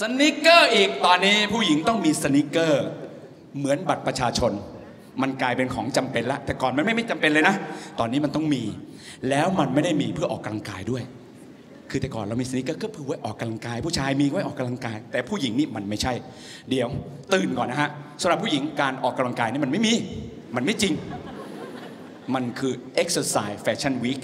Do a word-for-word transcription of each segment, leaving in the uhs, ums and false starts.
สนิเกอร์อีกตอนนี้ผู้หญิงต้องมีสนิเกอร์เหมือนบัตรประชาชนมันกลายเป็นของจำเป็นละแต่ก่อนมันไม่ไม่จำเป็นเลยนะตอนนี้มันต้องมีแล้วมันไม่ได้มีเพื่อออกกำลังกายด้วยคือแต่ก่อนเรามีสนิเกอร์ก็เพื่อไว้ออกกำลังกายผู้ชายมีไว้ออกกำลังกายแต่ผู้หญิงนี่มันไม่ใช่เดี๋ยวตื่นก่อนนะฮะสำหรับผู้หญิงการออกกำลังกายนี่มันไม่มีมันไม่จริงมันคือ exercise fashion week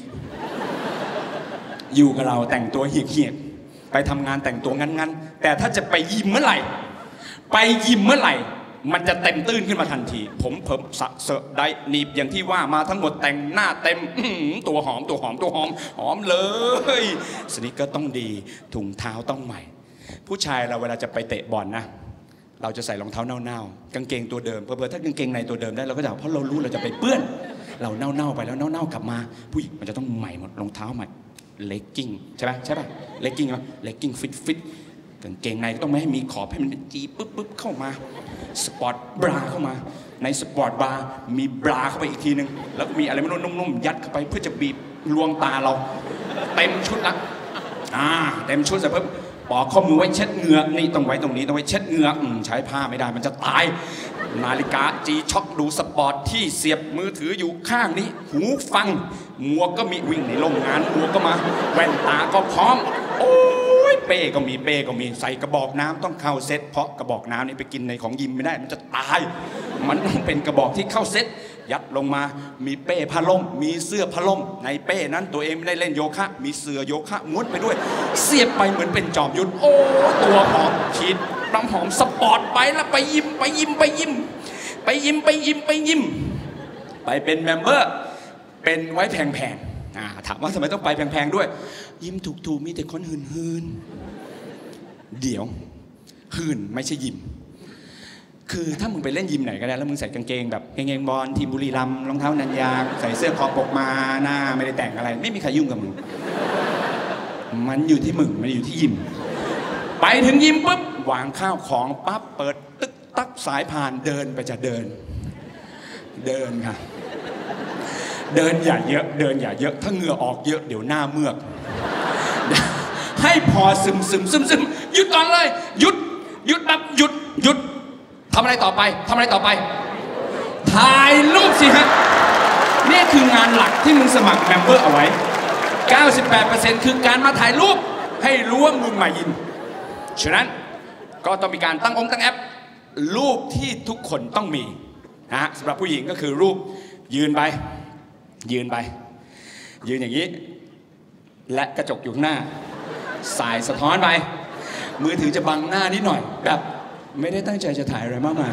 อยู่กับเราแต่งตัวเหี่ยๆไปทำงานแต่งตัวงั้นๆแต่ถ้าจะไปยิมเมื่อไหร่ไปยิมเมื่อไหร่มันจะเต็มตื้นขึ้นมาทันทีผมเพิ่มสะเสะได้หนีบอย่างที่ว่ามาทั้งหมดแต่งหน้าเต็มตัวหอมตัวหอมตัวหอมหอมเลยสนิเกอร์ต้องดีถุงเท้าต้องใหม่ผู้ชายเราเวลาจะไปเตะบอลนะเราจะใส่รองเท้าเน่าๆกางเกงตัวเดิมเพอๆถ้ากางเกงในตัวเดิมได้เราก็จะเพราะเรารู้เราจะไปเปื้อนเราเน่าๆไปแล้วเน่าๆกลับมาผู้หญิงมันจะต้องใหม่หมดรองเท้าใหม่เลกกิ้งใช่ไหมใช่ป่ะเลกกิ้งไหมเลกกิ้งฟิตฟิตกางเกงในก็ต้องไม่ให้มีขอบให้มันจีปุ๊บปุ๊บเข้ามาสปอร์ตบราเข้ามาในสปอร์ตบาร์มีบราเข้าไปอีกทีนึงแล้วก็มีอะไรไม่รู้นุ่มๆยัดเข้าไปเพื่อจะบีบลวงตาเราเต็มชุดละอ่าเต็มชุดเสร็จปุ๊บปอกข้อมือไว้เช็ดเหงือกนี่ต้องไว้ตรงนี้ต้องไว้เช็ดเหงือกใช้ผ้าไม่ได้มันจะตายนาฬิกาจีช็อคดูสปอร์ตที่เสียบมือถืออยู่ข้างนี้หูฟังหมวกก็มีวิ่งในโรงงานหมวกก็มาแว่นตาก็พร้อมโอ้ยเป้ก็มีเป้ก็มีใส่กระบอกน้ำต้องเข้าเซ็ตเพราะกระบอกน้ำนี่ไปกินในของยิมไม่ได้มันจะตายมันต้องเป็นกระบอกที่เข้าเซ็ตยัดลงมามีเป้ผ้าล่มมีเสื้อผ้าล่มในเป้นั้นตัวเองไม่ได้เล่นโยคะมีเสื้อโยคะม้วนไปด้วยเสียบไปเหมือนเป็นจอมยุทธโอ้ตัวหอมฉีดน้ำหอมสปอร์ตไปแล้วไปยิมไปยิมไปยิมไปยิมไปยิมไปยิมไปเป็นเมมเบอร์เป็นไว้แพงๆถามว่าทำไมต้องไปแพงๆด้วยยิมถูกๆมีแต่คนหืนๆเดี๋ยวหืนไม่ใช่ยิมคือถ้ามึงไปเล่นยิมไหนก็ได้แล้วมึงใส่กางเกงแบบกางเกงบอลทีมบุรีรัมย์รองเท้านันยางใส่เสื้อคอปกมาหน้าไม่ได้แต่งอะไรไม่มีใครยุ่งกับมึงมันอยู่ที่มึงมันอยู่ที่ยิมไปถึงยิมปุ๊บวางข้าวของปั๊บเปิดตึ๊กตักสายผ่านเดินไปจะเดินเดินค่ะเดินอย่าเยอะเดินอย่าเยอะถ้าเหงื่อออกเยอะเดี๋ยวหน้าเมือกให้พอซึมซึมซึมซึมหยุดก่อนเลยหยุดหยุดแบบหยุดหยุดทำอะไรต่อไปทำอะไรต่อไปถ่ายรูปสิฮะนี่คืองานหลักที่มึงสมัครเมมเบอร์เอาไว้ เก้าสิบแปดเปอร์เซ็นต์ คือการมาถ่ายรูปให้รู้ว่ามึงมายิมฉะนั้นก็ต้องมีการตั้งองค์ตั้งแอปรูปที่ทุกคนต้องมีนะฮะสำหรับผู้หญิงก็คือรูปยืนไปยืนไปยืนอย่างนี้และกระจกอยู่ข้างหน้าสายสะท้อนไปมือถือจะบังหน้านิดหน่อยแบบไม่ได้ตั้งใจจะถ่ายอะไรมากมาย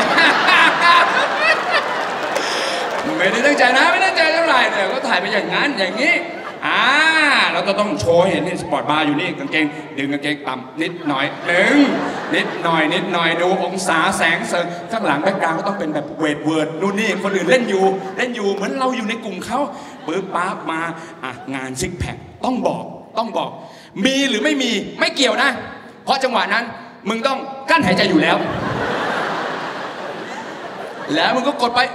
ไม่ได้ตั้งใจนะไม่ได้ตั้งใจเท่าไหร่แต่ก็ถ่ายไปอย่างนั้นอย่างนี้อ่าเราก็ต้องโชว์เห็นนี่สปอร์ตบาร์อยู่นี่กางเกงดึงกางเกงต่ำนิดหน่อยหนึ่งนิดหน่อยนิดหน่อยดูองศาแสงเสริงข้างหลังแบ็คกราวด์ก็ต้องเป็นแบบเวทเวิร์ดนู่นนี่คนอื่นเล่นอยู่เล่นอยู่เหมือนเราอยู่ในกลุ่มเขาปึ๊บปั๊บมาอ่ะงานซิกแพคต้องบอกต้องบอกมีหรือไม่มีไม่เกี่ยวนะเพราะจังหวะนั้นมึงต้องกั้นหายใจอยู่แล้วแล้วมึงก็กดไป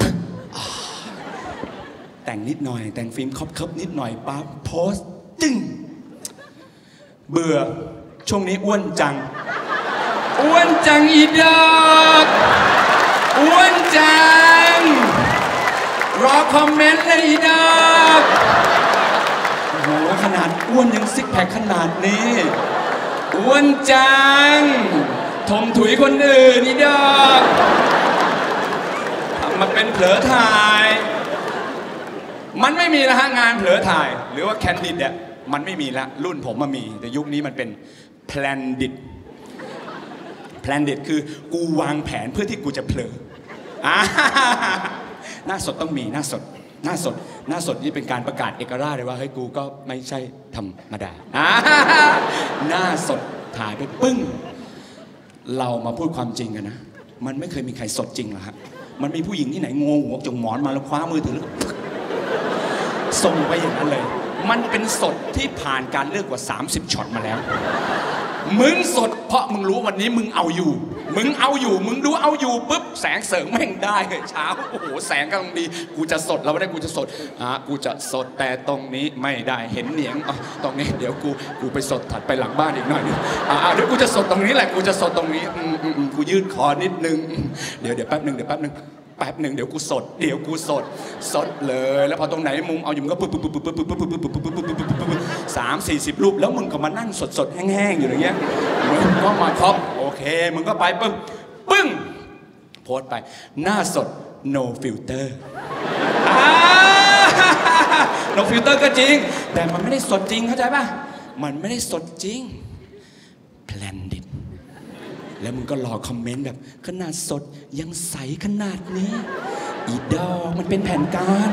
แต่งนิดหน่อยแต่งฟิล์มครบๆนิดหน่อยปั๊บโพสจึ้งเบื่อช่วงนี้อ้วนจังอ้วนจังอีดอกอ้วนจังรอคอมเมนต์เลยอีดอกโอ้โหขนาดอ้วนยังซิกแพคขนาดนี้อ้วนจังถมถุยคนอื่นอีดอกทำมาเป็นเผลอถ่ายมันไม่มีแล้วฮะงานเผลอถ่ายหรือว่าแคนดิดเนี่ยมันไม่มีละรุ่นผมมามีแต่ยุคนี้มันเป็นแพลนดิดแพลนดิดคือกูวางแผนเพื่อที่กูจะเผลอหน้าสดต้องมีหน้าสดหน้าสดหน้าสดนี่เป็นการประกาศเอกราชเลยว่าเฮ้ยกูก็ไม่ใช่ธรรมดาหน้าสดถ่ายไปปึ้งเรามาพูดความจริงกันนะมันไม่เคยมีใครสดจริงหรอกฮะมันมีผู้หญิงที่ไหนงงหัวจงหมอนมาแล้วคว้ามือถือแล้วส่งไปอย่างนั้นเลยมันเป็นสดที่ผ่านการเลือกกว่าสามสิบช็อตมาแล้วมึงสดเพราะมึงรู้วันนี้มึงเอาอยู่มึงเอาอยู่มึงดูเอาอยู่ปุ๊บแสงเสริงแม่งได้เช้าโอ้โหแสงกำลังดีกูจะสดแล้วไม่ได้กูจะสดอ่ะกูจะสดแต่ตรงนี้ไม่ได้เห็นเหนียงอ่ะตรงนี้เดี๋ยวกูกูไปสดถัดไปหลังบ้านอีกหน่อยนึงอ่ะเดี๋ยวกูจะสดตรงนี้แหละกูจะสดตรงนี้อืมอืมกูยืดคอนิดนึงเดี๋ยวเดี๋ยวแป๊บนึงเดี๋ยวแป๊บนึงแป๊บหนึ่งเดี๋ยวกูสดเดี๋ยวกูสดสดเลยแล้วพอตรงไหนมุมเอาอยู่มึงก็ปุ๊บปุ๊บปุ๊บปุ๊บปุ๊บปุ๊บปุ๊บปุ๊บปุ๊บปุ๊บปุ๊บปุ๊บปุ๊บสามสี่สิบรูปแล้วมึงก็มานั่งสดสดแห้งๆอยู่อย่างเงี้ยมึงก็มาท็อปโอเคมึงก็ไปปึ้งปึ้งโพสไปหน้าสด no filter no filter ก็จริงแต่มันไม่ได้สดจริงเข้าใจป่ะมันไม่ได้สดจริง blendedแล้วมึงก็รอคอมเมนต์แบบขนาดสดยังใสขนาดนี้อีดอกมันเป็นแผนการ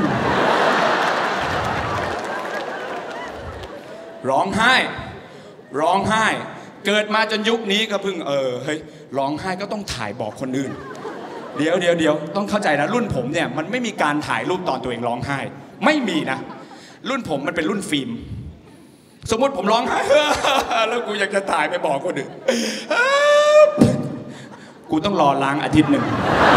ร้องไห้ร้องไห้เกิดมาจนยุคนี้ก็เพิ่งเออเฮ้ยร้องไห้ก็ต้องถ่ายบอกคนอื่นเดี๋ยวเดี๋ยวเดี๋ยวต้องเข้าใจนะรุ่นผมเนี่ยมันไม่มีการถ่ายรูปตอนตัวเองร้องไห้ไม่มีนะรุ่นผมมันเป็นรุ่นฟิล์มสมมติผมร้องไห้แล้วกูอยากจะถ่ายไปบอกคนอื่นกูต้องรอล้างอาทิตย์หนึ่ง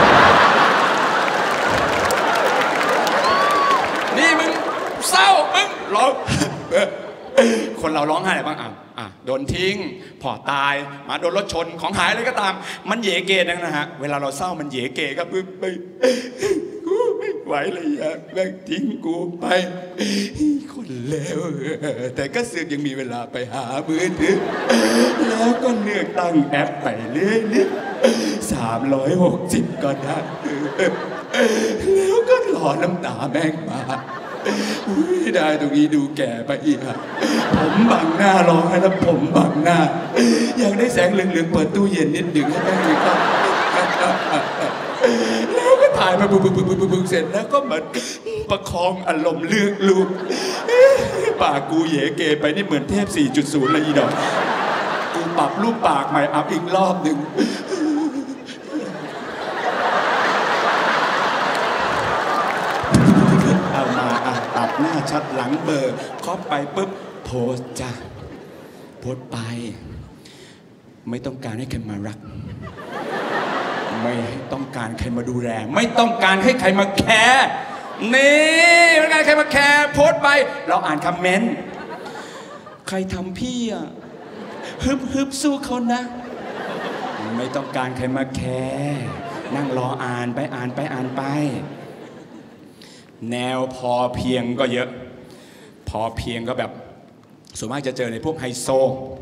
นี่มึงเศร้ามึงร้องคนเราร้องไห้อะไรบ้างอ่ะอ่ะโดนทิ้งพ่อตายมาโดนรถชนของหายอะไรก็ตามมันเยเกนั่นนะฮะเวลาเราเศร้ามันเยเกก็ปึ๊บไปกูไม่ไหวเลยอ่ะแม่งทิ้งกูไปคนเลวแต่ก็เสือกยังมีเวลาไปหามือถือแล้วก็เลือกตั้งแอปไปเรื่อยๆสามร้อยหกสิบก็ได้แล้วก็หล่อน้ำตาแม่งมาไม่ได้ตรงนี้ดูแก่ไปอีกอะผมบังหน้าร้องให้แล้วผมบังหน้าอยากได้แสงเหลืองๆเปิดตู้เย็นนิดหนึ่งให้แม่งมีความแล้วก็ถ่ายมาบึ้งบึ้งบึ้งบึ้งบึ้งเสร็จแล้วก็มันประคองอารมณ์เลือกลูกปากกูเยเกไปนี่เหมือนเทพ สี่จุดศูนย์ เลยอีดอกกูปรับรูปปากใหม่อัพอีกรอบหนึ่งเอามาอ่ะตัดหน้าชัดหลังเบอร์ครอบไปปุ๊บโพสจ้ะโพสไปไม่ต้องการให้ใครมารักไม่ต้องการใครมาดูแลไม่ต้องการให้ใครมาแคร์นี่ไม่ต้องการใครมาแคร์โพสไปเราอ่านคอมเมนต์ใครทำพี่อ่ะฮึบฮึบสู้เขานะไม่ต้องการใครมาแคร์นั่งรออ่านไปอ่านไปอ่านไปแนวพอเพียงก็เยอะพอเพียงก็แบบส่วนมากจะเจอในพวกไฮโซ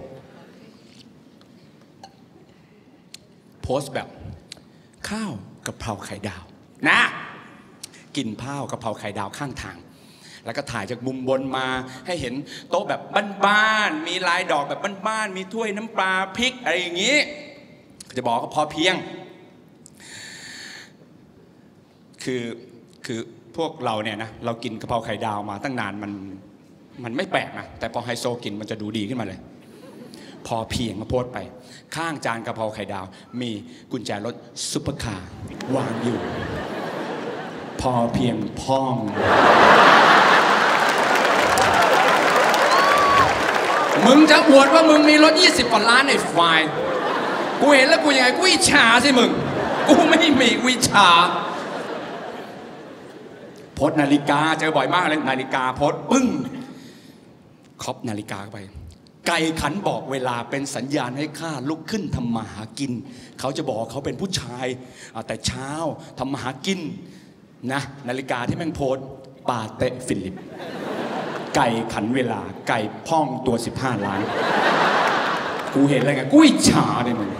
โพสต์แบบข้าวกะเพราไข่ดาวนะกินข้าวกะเพราไข่ดาวข้างทางแล้วก็ถ่ายจากมุมบนมาให้เห็นโต๊ะแบบบ้านๆมีลายดอกแบบบ้านๆมีถ้วยน้ำปลาพริกอะไรอย่างนี้จะบอกก็พอเพียงคือคือพวกเราเนี่ยนะเรากินกะเพราไข่ดาวมาตั้งนานมันมันไม่แปลกนะแต่พอไฮโซกินมันจะดูดีขึ้นมาเลยพอเพียงมาโพสต์ไปข้างจานกะเพราไข่ดาวมีกุญแจรถซุปเปอร์คาร์วางอยู่พอเพียงพ่องมึงจะอวดว่ามึงมีรถยี่สิบกว่าล้านในไฟล์กูเห็นแล้วกูยังไงกูอิจฉาสิมึงกูไม่มีกูอิจฉาโพสต์นาฬิกาเจอบ่อยมากเลยนาฬิกาโพสต์ปึ้งครอบนาฬิกาไปไก่ขันบอกเวลาเป็นสัญญาณให้ข้าลุกขึ้นทำมาหากินเขาจะบอกเขาเป็นผู้ชายแต่เช้าทำมาหากินนะนาฬิกาที่แม่งโพสต์ปาเตะฟิลิปไก่ขันเวลาไก่พ่องตัวสิบห้าล้านกูเห็นอะไรไงกูอิจฉาเลยมึง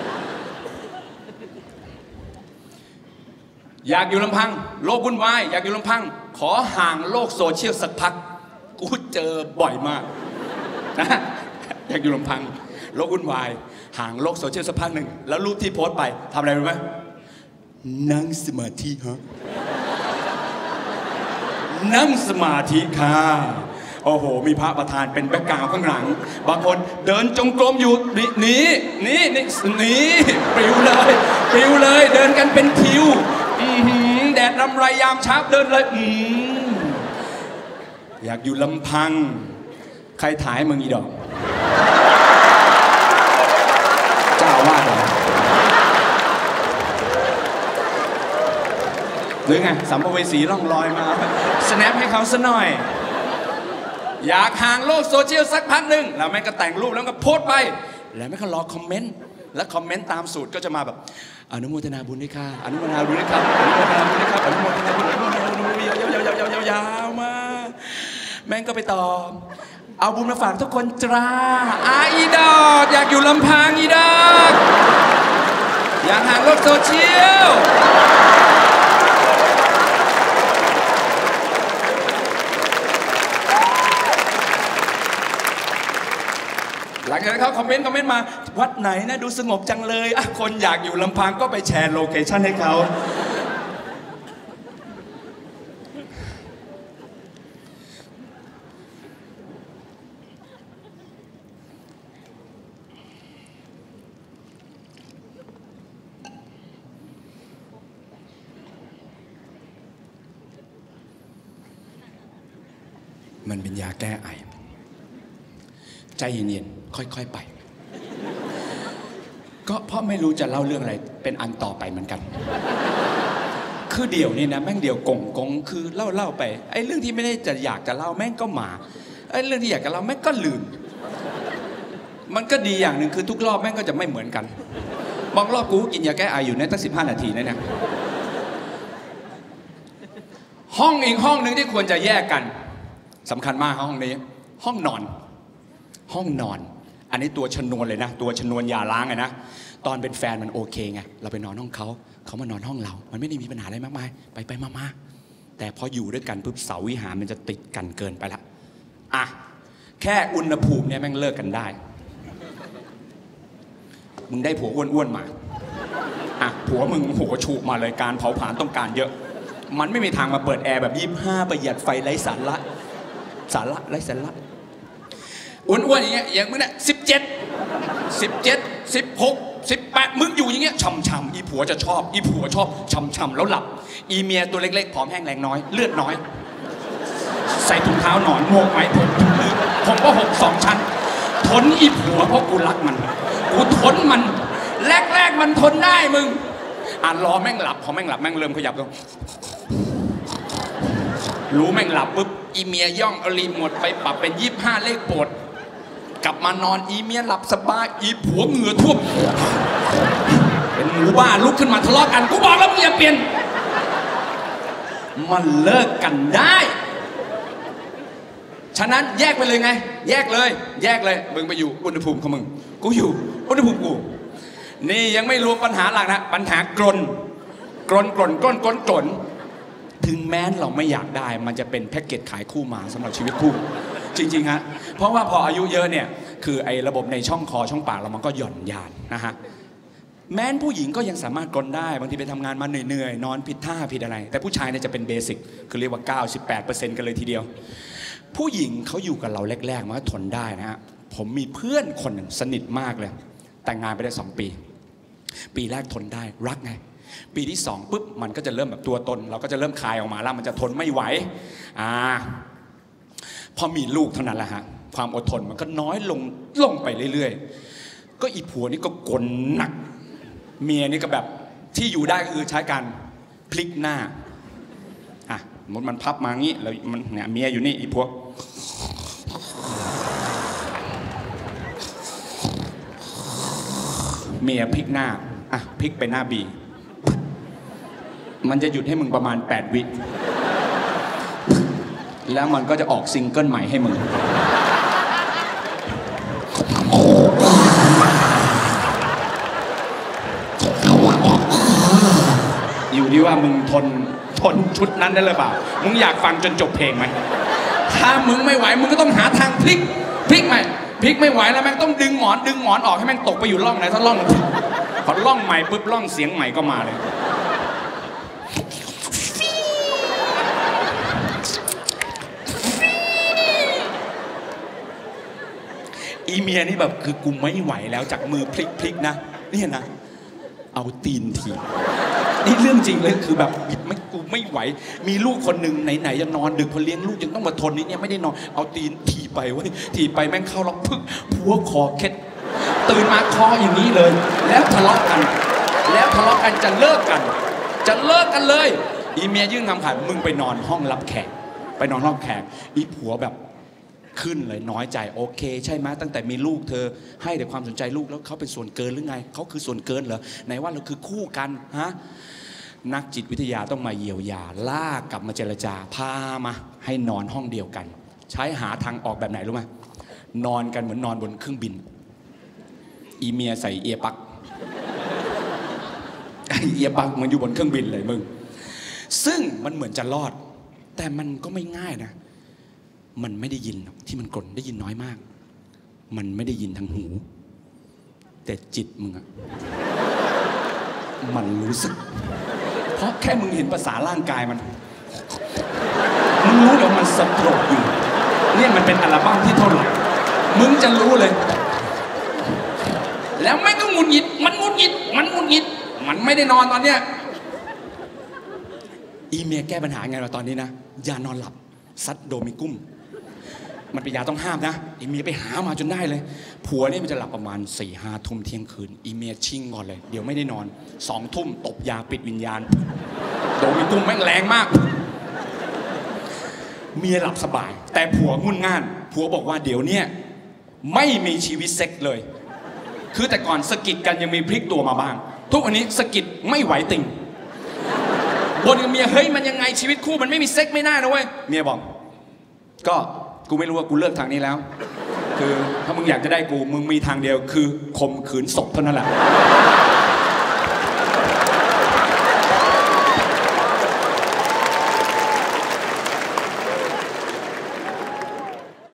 อยากอยู่ลำพังโลกวุ่นวายอยากอยู่ลำพังขอห่างโลกโซเชียลสักพักกูเจอบ่อยมากนะอยากอยู่ลำพังโลกวุ่นวายห่างโลกโซเชียลสักพักหนึ่งแล้วรูปที่โพสต์ไปทำอะไรรู้ไหมนั่งสมาธิฮะนั่งสมาธิค่ะโอ้โหมีพระประธานเป็นแบ็คกราวด์ข้างหลังบางคนเดินจงกรมอยู่นี่นี่นี่นี่นี่ปลิวเลยปลิวเลยเดินกันเป็นทิวแดดรำไรยามเช้าเดินเลยอยากอยู่ลำพังใครถ่ายมึงอีดอกหรือไงสัมภเวสีล่องลอยมาสแนปให้เขาซะหน่อยอยากห่างโลกโซเชียลสักพักหนึ่งแล้วแม่ก็แต่งรูปแล้วก็โพสต์ไปแล้วแม่ก็รอคอมเมนต์และคอมเมนต์ตามสูตรก็จะมาแบบอนุโมทนาบุญด้วยค่ะอนุโมทนาบุญด้วยครับอนุโมทนาบุญด้วยครับอนุโมทนาบุญอนุโมทนาบุญยาวๆมาแม่งก็ไปตอบเอาบุญมาฝากทุกคนจ้าอาอีดอกอยากอยู่ลำพังอีดอกอยากห่างโลกโซเชียลหลังจากนั้นเขาคอมเมนต์คอมเมนต์มาวัดไหนนะดูสงบจังเลยอ่ะคนอยากอยู่ลำพังก็ไปแชร์โลเคชั่นให้เขามันเป็นยาแก้ไอใจเย็นๆค่อยๆไปก็เพราะไม่รู้จะเล่าเรื่องอะไรเป็นอันต่อไปเหมือนกันคือเดี๋ยวนี้นะแม่งเดี๋ยวกงกงคือเล่าเล่าไปไอ้เรื่องที่ไม่ได้จะอยากจะเล่าแม่งก็มาไอ้เรื่องที่อยากจะเล่าแม่งก็ลืมมันก็ดีอย่างหนึ่งคือทุกรอบแม่งก็จะไม่เหมือนกันบางรอบกูกินยาแก้ไออยู่เนี่ยตั้งสิบห้านาทีนะเนี่ยห้องอีกห้องหนึ่งที่ควรจะแยกกันสำคัญมากห้องนี้ห้องนอนห้องนอนอันนี้ตัวชนวนเลยนะตัวชนวนยาล้างไงนะตอนเป็นแฟนมันโอเคไงเราไปนอนห้องเขาเขามานอนห้องเรามันไม่ได้มีปัญหาอะไรมากมายไปไปมามาแต่พออยู่ด้วยกันปุ๊บเสาวิหารมันจะติดกันเกินไปละอ่ะแค่อุณหภูมิเนี่ยแม่งเลิกกันได้มึงได้ผัวอ้วนๆมาอ่ะผัวมึงหัวฉูกมาเลยการเผาผลาญต้องการเยอะมันไม่มีทางมาเปิดแอร์แบบยี่สิบห้าประหยัดไฟไร้สาระสาระไร้สาระอ้วนๆอย่างเงี้ยอย่างมึงเนี่ยสิบเจ็ดสิบเจ็ดสิบหกสิบแปดมึงอยู่อย่างเงี้ยช่ำๆอีผัวจะชอบอีผัวชอบช่ำๆแล้วหลับอีเมียตัวเล็กๆผอมแห้งแรงน้อยเลือดน้อยใส่ถุงเท้าหนอนโมกไหมผมผมก็หกสองชั้นทนอีผัวเพราะกูรักมันกูทนมันแรกๆมันทนได้มึงอ่านรอแม่งหลับพอแม่งหลับแม่งเริ่มขยับแล้วรู้แม่งหลับปุ๊บอีเมียย่องเอารีโมทไปปรับเป็นยี่สิบห้าเลขโปรดกลับมานอนอีเมียหลับสบายอีผัวเหงื่อท่วมเป็นหมูบ้าลุกขึ้นมาทะเลาะกันกูบอกแล้วมึงอย่าเปลี่ยนมันเลิกกันได้ฉะนั้นแยกไปเลยไงแยกเลยแยกเลยมึงไปอยู่อุณหภูมิของมึงกูอยู่อุณหภูมิกูนี่ยังไม่รวมปัญหาหลักนะปัญหากรนกรนกรนกรนกรนกรนถึงแม้เราไม่อยากได้มันจะเป็นแพ็กเกจขายคู่มาสำหรับชีวิตคู่จริงๆฮะเพราะว่าพออายุเยอะเนี่ยคือไอ้ระบบในช่องคอช่องปากเรามันก็หย่อนยานนะฮะแม้นผู้หญิงก็ยังสามารถกรนได้บางทีไปทำงานมาเหนื่อยๆนอนผิดท่าผิดอะไรแต่ผู้ชายเนี่ยจะเป็นเบสิกคือเรียกว่า เก้าสิบแปดเปอร์เซ็นต์ กันเลยทีเดียวผู้หญิงเขาอยู่กับเราแรกๆมันก็ทนได้นะฮะผมมีเพื่อนคนหนึ่งสนิทมากเลยแต่งงานไปได้สองปีปีแรกทนได้รักไงปีที่สองปุ๊บมันก็จะเริ่มแบบตัวตนเราก็จะเริ่มคลายออกมาแล้วมันจะทนไม่ไหวอ่าพอมีลูกเท่านั้นแหละฮะความอดทนมันก็น้อยลงลงไปเรื่อยๆก็อีผัวนี่ก็กลหนักเมียนี่ก็แบบที่อยู่ได้ก็คือใช้การพลิกหน้าอ่ะมันมันพับมางี้แล้วมันเนี่ยเมียอยู่นี่อีผัวเมียพลิกหน้าอ่ะพลิกไปหน้าบีมันจะหยุดให้มึงประมาณแปดวิแล้วมันก็จะออกซิงเกิลใหม่ให้มึงอยู่ที่ว่ามึงทนทนชุดนั้นได้หรือเปล่ามึงอยากฟังจนจบเพลงไหมถ้ามึงไม่ไหวมึงก็ต้องหาทางพลิกพลิกใหม่พลิกไม่ไหวแล้วแม่งต้องดึงหมอนดึงหมอนออกให้แม่งตกไปอยู่ร่องไหนถ้าร่องพอร่องใหม่ปุ๊บร่องเสียงใหม่ก็มาเลยอีเมียนี่แบบคือกูไม่ไหวแล้วจากมือพลิกพลิกนะนี่นะเอาตีนถีบนี่เรื่องจริงเลยคือแบบไม่กูไม่ไหวมีลูกคนหนึ่งไหนๆจะนอนดึกพอเลี้ยงลูกยังต้องมาทนนี่เนี่ยไม่ได้นอนเอาตีนถีบไปเว้ยถีบไปแม่งเข้าล็อกพึ่งผัวคอเคล็ดตื่นมาคออย่างนี้เลยแล้วทะเลาะกันแล้วทะเลาะกันจะเลิกกันจะเลิกกันเลยอีเมียยื่นคำขาดมึงไปนอนห้องรับแขกไปนอนห้องแขกอีผัวแบบขึ้นเลยน้อยใจโอเคใช่ไหมตั้งแต่มีลูกเธอให้แต่ความสนใจลูกแล้วเขาเป็นส่วนเกินหรือไงเขาคือส่วนเกินเหรอไหนว่าเราคือคู่กันฮะนักจิตวิทยาต้องมาเยียวยาลากกลับมาเจรจาพามาให้นอนห้องเดียวกันใช้หาทางออกแบบไหนรู้ไหมนอนกันเหมือนนอนบนเครื่องบินอีเมียใส่เอียปักเอียปักมันอยู่บนเครื่องบินเลยมึงซึ่งมันเหมือนจะรอดแต่มันก็ไม่ง่ายนะมันไม่ได้ยินที่มันกลนได้ยินน้อยมากมันไม่ได้ยินทางหูแต่จิตมึงอะมันรู้สึกเพราะแค่มึงเห็นภาษาร่างกายมันมึงรู้เดี๋ยวมันสโตรกอยู่เนี่ยมันเป็นอัลบั้มที่เท่าไหร่มึงจะรู้เลยแล้วไม่ก็งุนหงิดมันงุนหงิดมันงุนหงิดมันไม่ได้นอนตอนเนี้ยอีเมียแก้ปัญหาไงวะตอนนี้นะยานอนหลับซัดโดมิกุ้มมันเป็นยาต้องห้ามนะอีเมียไปหามาจนได้เลยผัวนี่มันจะหลับประมาณสี่ห้าทุ่มเที่ยงคืนอีเมียชิ่งก่อนเลยเดี๋ยวไม่ได้นอนสองทุ่มตบยาปิดวิญญาณโดมิกุ้มแม่งแรงมากเมียหลับสบายแต่ผัวงุ่นง่านผัวบอกว่าเดี๋ยวเนี้ยไม่มีชีวิตเซ็กเลยคือแต่ก่อนสกิดกันยังมีพลิกตัวมาบ้างทุกวันนี้สกิดไม่ไหวติ่งบนกับเมียเฮ้ยมันยังไงชีวิตคู่มันไม่มีเซ็กไม่น่านะเว้ยเมียบอกก็กูไม่รู้ว่ากูเลือกทางนี้แล้วคือถ้ามึงอยากจะได้กูมึงมีทางเดียวคือข่มขืนศพเท่านั้นแหละ